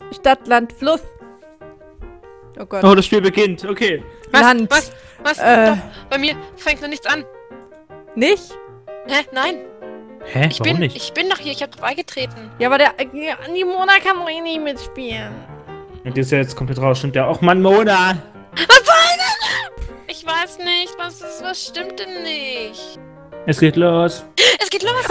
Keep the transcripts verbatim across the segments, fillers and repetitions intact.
Stadt, Land, Fluss. Oh Gott. Oh, das Spiel beginnt. Okay. Was? Land. Was? Was? Äh. Doch, bei mir fängt noch nichts an. Nicht? Hä? Nein. Hä? Ich Warum bin, nicht? ich bin doch hier. Ich habe beigetreten. Ja, aber der, ja, die Mona kann doch eh nicht mitspielen. Und die ist ja jetzt komplett raus. Stimmt ja auch. Mann, Mona! Was soll denn? Ich weiß nicht. Was ist, was stimmt denn nicht? Es geht los. Es geht los.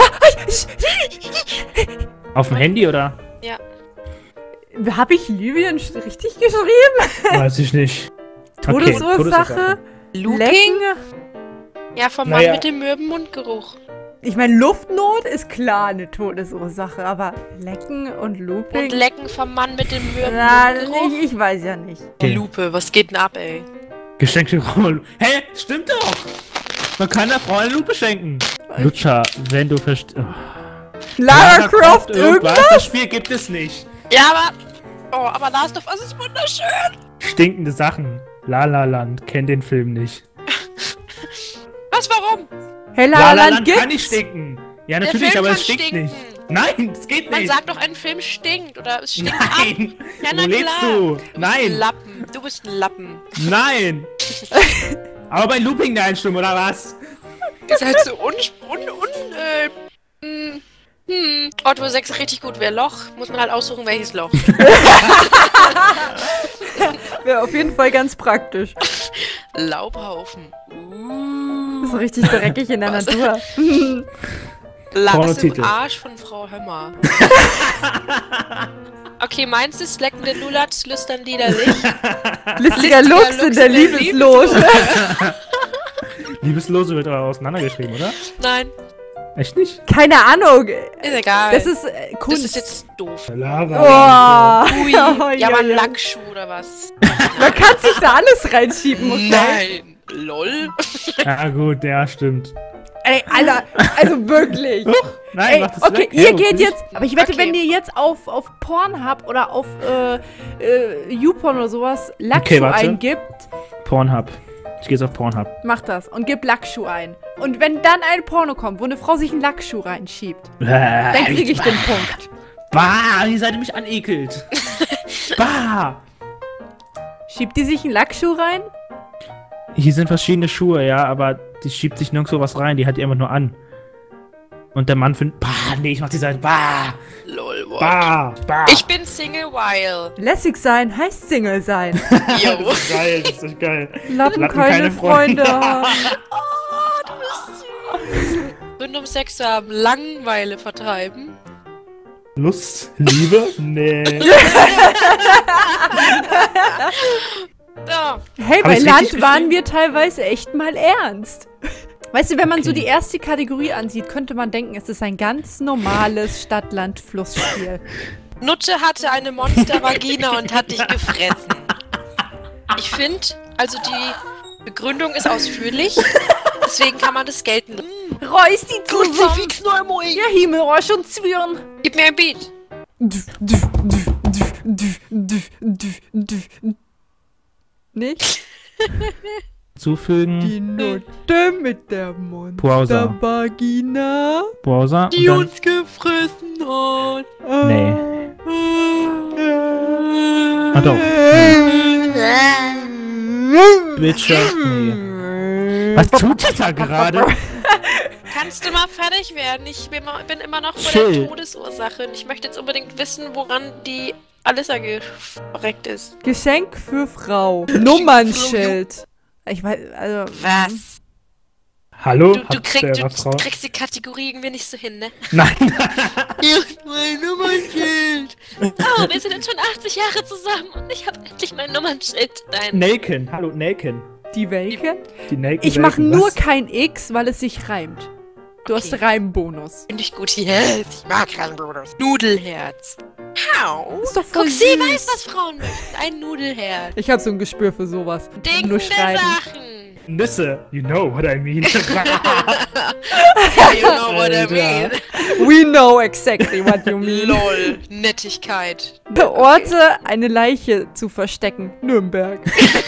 Auf dem Handy, oder? Ja. Habe ich Libyen sch- richtig geschrieben? Weiß ich nicht. Todesursache? Looping? Lecken? Ja, vom Naja. Mann mit dem mürben Mundgeruch. Ich meine, Luftnot ist klar eine Todesursache, aber Lecken und Looping? Und Lecken vom Mann mit dem mürben Na, Mundgeruch. ich, ich weiß ja nicht. Okay. Lupe, was geht denn ab, ey? Geschenkte Frau. Hä? Stimmt doch! Man kann der Frau eine Lupe schenken. Lutscher, wenn du verstehst. Oh. Lara Croft irgendwas? Das Spiel gibt es nicht. Ja, aber... Oh, aber Last of Us ist wunderschön. Stinkende Sachen. La La Land. Kennt den Film nicht. Was, warum? Hey, La Lala La Land Land gibt's? kann nicht stinken. Ja, Der natürlich, Film aber kann es stinkt stinken. nicht. Nein, es geht Man nicht. sagt doch, ein Film stinkt oder es stinkt Nein. ab. Ja, na Wo lebst klar. du? Du bist ein Nein. Lappen. Du bist ein Lappen. Nein. Aber bei Looping eine Einstimmung, oder was? Ist halt so un... un... un... äh... Hm... Hm... Otto sechs richtig gut. Wer Loch? Muss man halt aussuchen, welches Loch. Wäre auf jeden Fall ganz praktisch. Laubhaufen. Uh. Das ist richtig dreckig in der Was? Natur. Lars Pornotitel. im Arsch von Frau Hömmer. Okay, meinst du, leckende Lulatz lüstern liederlich? Listiger Lux in der Liebeslose. Liebeslose wird aber auseinandergeschrieben, oder? Nein, Echt nicht? Keine Ahnung. ist egal. Das ist äh, Das Kunst. ist jetzt doof. Lara. Oh. Ui, Ja, ja, aber ein ja. Lackschuh oder was? Man kann sich da alles reinschieben, okay? Nein. Lol. Ja gut, ja, stimmt. Ey, Alter, also wirklich. Nein, Ey, mach das okay, weg. ihr Hey, geht wirklich? jetzt, aber ich wette, Okay. wenn ihr jetzt auf, auf Pornhub oder auf äh, äh, YouPorn oder sowas Lackschuh Okay, warte. eingibt, Pornhub. Ich gehe jetzt auf Pornhub. macht das und gib Lackschuh ein. Und wenn dann ein Porno kommt, wo eine Frau sich einen Lackschuh reinschiebt, dann Dann kriege ich den Punkt. Bah, ihr seid mich anekelt. Bah. Schiebt die sich einen Lackschuh rein? Hier sind verschiedene Schuhe, ja, aber die schiebt sich nirgendwo was rein, die hat die einfach nur an. Und der Mann findet, bah, nee, ich mach die Seite, bah, Lol, what? bah, bah. Ich bin Single while. Lässig sein heißt Single sein. Yo. Das ist geil, das ist geil. Lappen, Lappen, keine, keine Freunde. Freunde. Oh, du bist süß. Gründe, um Sex zu haben, Langeweile vertreiben. Lust, Liebe? Nee. Ja. Hey, Hab bei ich's Land richtig waren verstanden? wir teilweise echt mal ernst. Weißt du, wenn man so Okay. die erste Kategorie ansieht, könnte man denken, es ist ein ganz normales Stadt-Land-Fluss-Spiel. Nutte hatte eine Monstervagina und hat dich gefressen. Ich finde, also die Begründung ist ausführlich, deswegen kann man das gelten lassen. Reus die zusammen! Neumoi. Ja, Himmelrosch und Zwirn! Gib mir ein Beat. Nicht? Zufügen, Die Nutte mit der Browser. Monstervagina. Browser und Die dann, uns gefressen hat. nee. Ah doch, Bitcher, nee. Was tut ihr da gerade? Kannst du mal fertig werden? Ich bin, mal- bin immer noch vor Chill. der Todesursache und ich möchte jetzt unbedingt wissen, woran die Alissa verreckt ist. Geschenk für Frau. Nummernschild. Ich weiß, also. Was? Hallo? Du, du, Hat krieg, der du Frau? kriegst die Kategorie irgendwie nicht so hin, ne? Nein. Hier ist mein Nummernschild. Oh, wir sind jetzt schon achtzig Jahre zusammen und ich habe endlich mein Nummernschild. Nein. Nelken, hallo, Nelken. Die Welke? Die Nelken. Ich mache Nelken, nur was? kein X, weil es sich reimt. Du Okay. hast Reimbonus. Finde ich gut. Yes, ich mag keinen Bonus. Nudelherz. Hau. Ist doch voll Guck, sie süß. weiß, was Frauen möchten. Ein Nudelherz. Ich habe so ein Gespür für sowas. Nur Dinkende schreiben. Sachen. Nüsse, you know what I mean. You know what I Alter. mean. We know exactly what you mean. Lol. Nettigkeit. Orte, eine Leiche zu verstecken. Nürnberg.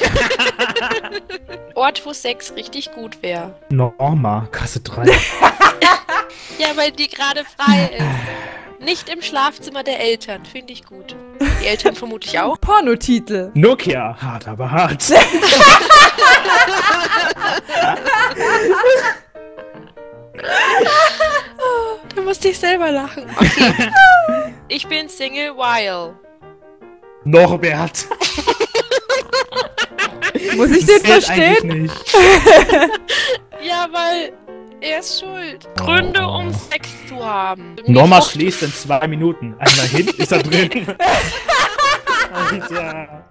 Ort, wo Sex richtig gut wäre. Norma, Kasse drei. Ja, weil die gerade frei ist. Nicht im Schlafzimmer der Eltern, finde ich gut. Die Eltern vermutlich auch. Pornotitel. Nokia, hart, aber hart. Du musst dich selber lachen. Okay. Ich bin Single while. Norbert. Muss ich den Zählt verstehen? eigentlich nicht. Ja, weil er ist schuld. Gründe, um Sex zu haben. Norma Die Frucht- schließt in zwei Minuten. Einmal hin, ist er drin. Alter.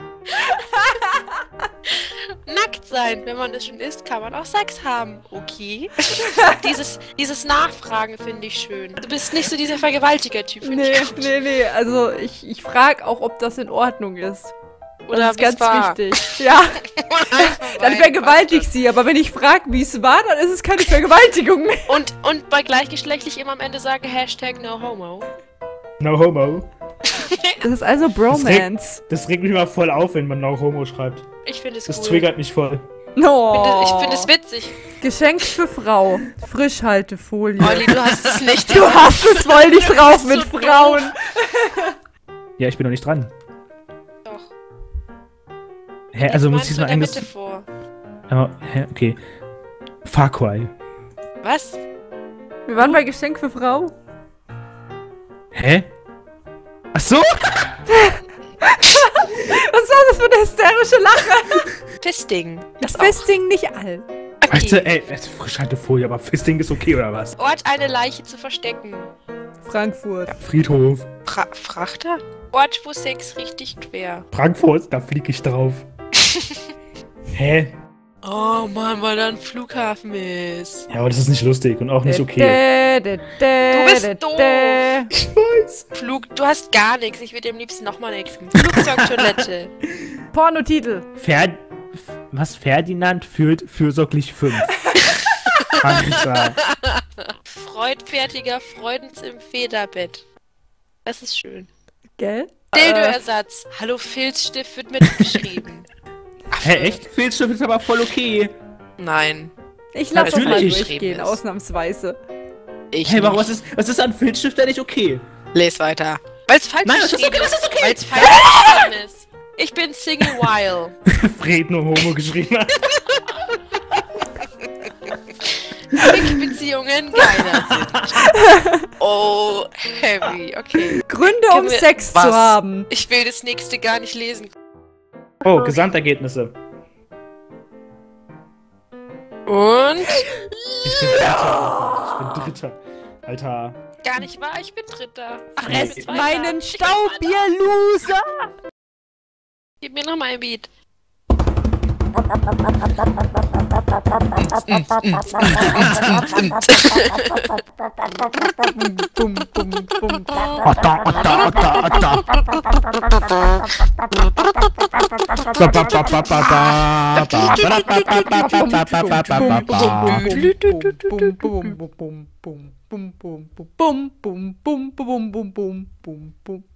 Nackt sein. Wenn man es schon ist, kann man auch Sex haben. Okay. dieses, dieses Nachfragen finde ich schön. Du bist nicht so dieser Vergewaltiger-Typ, finde Nee, ich gut. nee, nee. Also ich, ich frage auch, ob das in Ordnung ist. Oder Das ist ganz wie's war. wichtig. Ja, dann vergewaltige ich sie. Aber wenn ich frage, wie es war, dann ist es keine Vergewaltigung mehr. Und, und bei gleichgeschlechtlich immer am Ende sagen Hashtag no homo. No homo. Das ist also Bromance. Das regt mich mal voll auf, wenn man No homo schreibt. Ich finde es Das cool. triggert mich voll. No. Ich finde es witzig. Geschenk für Frau. Frischhaltefolie. Olli, du hast es nicht. Du hast es voll nicht drauf bist mit so Frauen. Ja, ich bin noch nicht dran. Doch. Hä, also muss ich Meinst mal du in der eigenes... Mitte vor. Ja, hä, okay. Far Cry. Was? Wir waren bei Geschenk für Frau. Hä? Ach so? Was war das für eine hysterische Lache? Fisting. Das auch. Fisting nicht all. Weißt du, Okay. ey, Frischhaltefolie, aber Fisting ist okay, oder was? Ort, eine Leiche zu verstecken. Frankfurt. Friedhof. Fra Frachter? Ort, wo Sex richtig quer. Frankfurt, da flieg ich drauf. Hä? Oh Mann, weil da ein Flughafen ist. Ja, aber das ist nicht lustig und auch nicht okay. Dä, dä, dä, Du bist dä, doof. dä. Ich weiß. Flug, du hast gar nichts. Ich würde am liebsten nochmal nächsten. Flugzeugtoilette. Pornotitel. Fer was Ferdinand führt fürsorglich fünf. Alter. Freudfertiger Freudens im Federbett. Das ist schön. Gell? Dildo-Ersatz. Hallo, Filzstift wird mitgeschrieben. Hä, echt? Filzstift ist aber voll okay. Nein. Ich lasse das mal natürlich. durchgehen, Ist. ausnahmsweise. Ich Hey, warum, nicht. was ist, was ist an Filzstift denn nicht okay? Les weiter. Weil's falsch Nein, das ist geschrieben okay, das ist okay. Weil's falsch geschrieben ist. Ich bin Single while. Fred nur Homo geschrieben hat. Beziehungen geiler sind. Oh, heavy. Okay. Gründe, Können um wir- Sex was? zu haben. Ich will das nächste gar nicht lesen. Oh, Gesamtergebnisse. Und? Ich bin Dritter. Ich bin Dritter. Alter. Gar nicht wahr, ich bin Dritter. Ach, Nee. ich bin Zweiter. Meinen Ich bin Zweiter. Staubbier-Loser. Gib mir noch mal ein Beat. Bum, bum, bum. Otta, otta, otta, otta. Ba, ba, ba, ba, ba, ba. Ba, ba, ba, ba, ba, ba, ba, ba, ba, ba. Bum, bum, bum, bum, bum, bum, bum, bum, bum, bum, bum, bum, bum, bum, bum, bum.